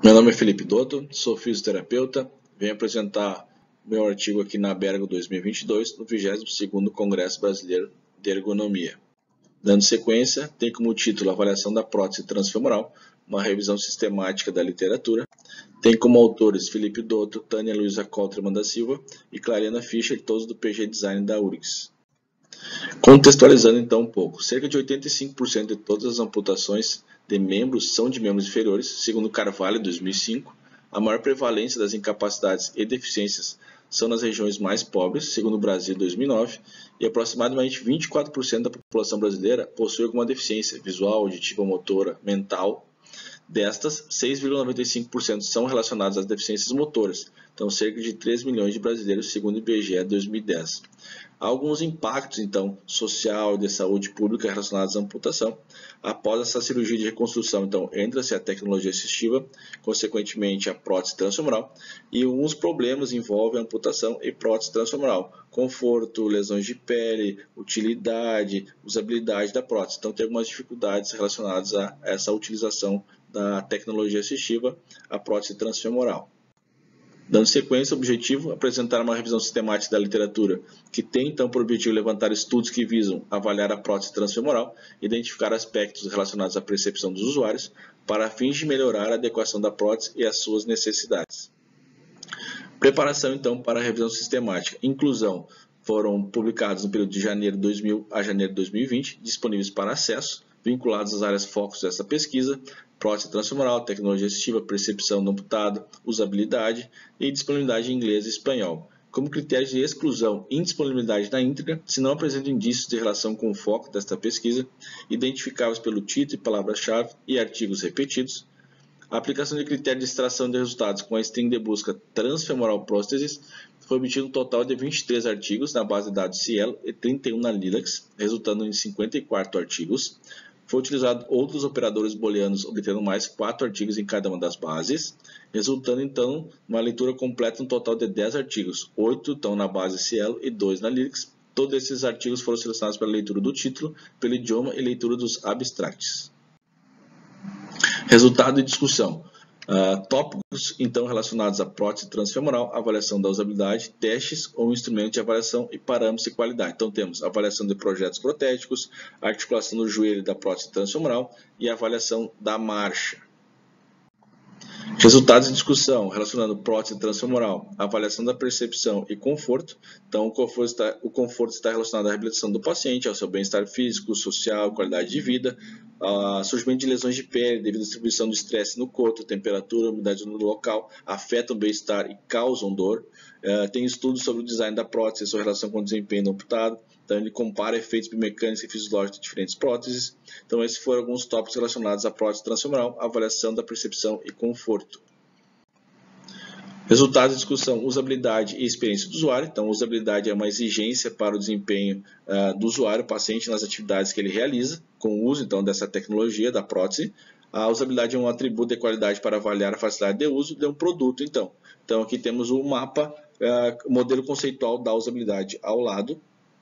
Meu nome é Felipe Dotto, sou fisioterapeuta, venho apresentar meu artigo aqui na Bergo 2022, no 22º Congresso Brasileiro de Ergonomia. Dando sequência, tem como título Avaliação da prótese transfemoral, uma revisão sistemática da literatura. Tem como autores Felipe Dotto, Tânia Luiza Coltreman da Silva e Clariana Fischer, todos do PG Design da URGS. Contextualizando então um pouco, cerca de 85% de todas as amputações de membros são de membros inferiores, segundo Carvalho, 2005. A maior prevalência das incapacidades e deficiências são nas regiões mais pobres, segundo o Brasil, 2009, e aproximadamente 24% da população brasileira possui alguma deficiência visual, auditiva, motora, mental. Destas, 6,95% são relacionadas às deficiências motoras, então cerca de 3 milhões de brasileiros, segundo o IBGE 2010. Há alguns impactos, então, social e de saúde pública relacionados à amputação. Após essa cirurgia de reconstrução, então, entra-se a tecnologia assistiva, consequentemente a prótese transfemoral, e alguns problemas envolvem a amputação e prótese transfemoral, conforto, lesões de pele, utilidade, usabilidade da prótese. Então, tem algumas dificuldades relacionadas a essa utilização da tecnologia assistiva, a prótese transfemoral. Dando sequência, o objetivo é apresentar uma revisão sistemática da literatura, que tem então por objetivo levantar estudos que visam avaliar a prótese transfemoral, identificar aspectos relacionados à percepção dos usuários, para fins de melhorar a adequação da prótese e as suas necessidades. Preparação então para a revisão sistemática. Inclusão. Foram publicados no período de janeiro de 2000 a janeiro de 2020, disponíveis para acesso, vinculados às áreas focos dessa pesquisa: prótese transfemoral, tecnologia assistiva, percepção do amputado, usabilidade e disponibilidade em inglês e espanhol. Como critérios de exclusão e indisponibilidade na íntegra, se não apresentam indícios de relação com o foco desta pesquisa, identificáveis pelo título e palavra-chave e artigos repetidos. A aplicação de critério de extração de resultados com a string de busca transfemoral próteses foi obtido um total de 23 artigos na base de dados Cielo e 31 na Lilacs, resultando em 54 artigos. Foi utilizado outros operadores booleanos, obtendo mais 4 artigos em cada uma das bases, resultando então numa leitura completa um total de 10 artigos, 8 estão na base Cielo e 2 na Lilacs. Todos esses artigos foram selecionados pela leitura do título, pelo idioma e leitura dos abstracts. Resultado e discussão. Tópicos então relacionados à prótese transfemoral, avaliação da usabilidade, testes ou instrumento de avaliação e parâmetros de qualidade. Então temos avaliação de projetos protéticos, articulação do joelho da prótese transfemoral e avaliação da marcha. Resultados de discussão relacionando prótese transfemoral, avaliação da percepção e conforto. Então, o conforto está relacionado à reabilitação do paciente, ao seu bem-estar físico, social, qualidade de vida, surgimento de lesões de pele devido à distribuição do estresse no corpo, temperatura, umidade no local, afetam o bem-estar e causam dor. Tem estudos sobre o design da prótese e sua relação com o desempenho do amputado. Então, ele compara efeitos biomecânicos e fisiológicos de diferentes próteses. Então, esses foram alguns tópicos relacionados à prótese transfemoral, avaliação da percepção e conforto. Resultados de discussão: usabilidade e experiência do usuário. Então, usabilidade é uma exigência para o desempenho do usuário, paciente, nas atividades que ele realiza, com o uso então dessa tecnologia, da prótese. A usabilidade é um atributo de qualidade para avaliar a facilidade de uso de um produto. Então aqui temos o mapa, o modelo conceitual da usabilidade ao lado.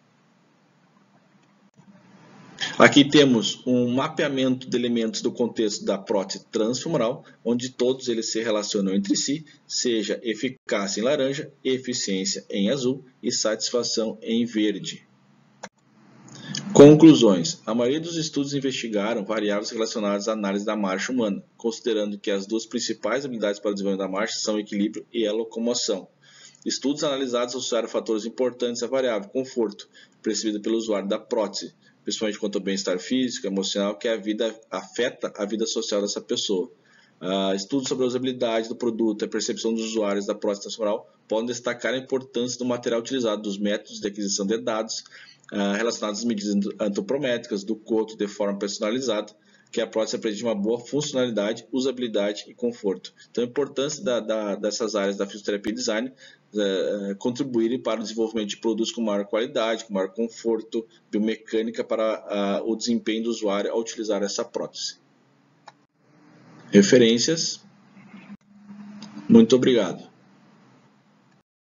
Aqui temos um mapeamento de elementos do contexto da prótese transfemoral, onde todos eles se relacionam entre si, seja eficácia em laranja, eficiência em azul e satisfação em verde. Conclusões. A maioria dos estudos investigaram variáveis relacionadas à análise da marcha humana, considerando que as duas principais habilidades para o desenvolvimento da marcha são o equilíbrio e a locomoção. Estudos analisados associaram fatores importantes à variável conforto, percebida pelo usuário da prótese, principalmente quanto ao bem-estar físico, emocional, que afeta a vida social dessa pessoa. Estudos sobre a usabilidade do produto e a percepção dos usuários da prótese transfemoral podem destacar a importância do material utilizado, dos métodos de aquisição de dados relacionados às medidas antropométricas, do coto de forma personalizada, que a prótese apresente uma boa funcionalidade, usabilidade e conforto. Então, a importância dessas áreas da fisioterapia e design contribuírem para o desenvolvimento de produtos com maior qualidade, com maior conforto, biomecânica para o desempenho do usuário ao utilizar essa prótese. Referências. Muito obrigado.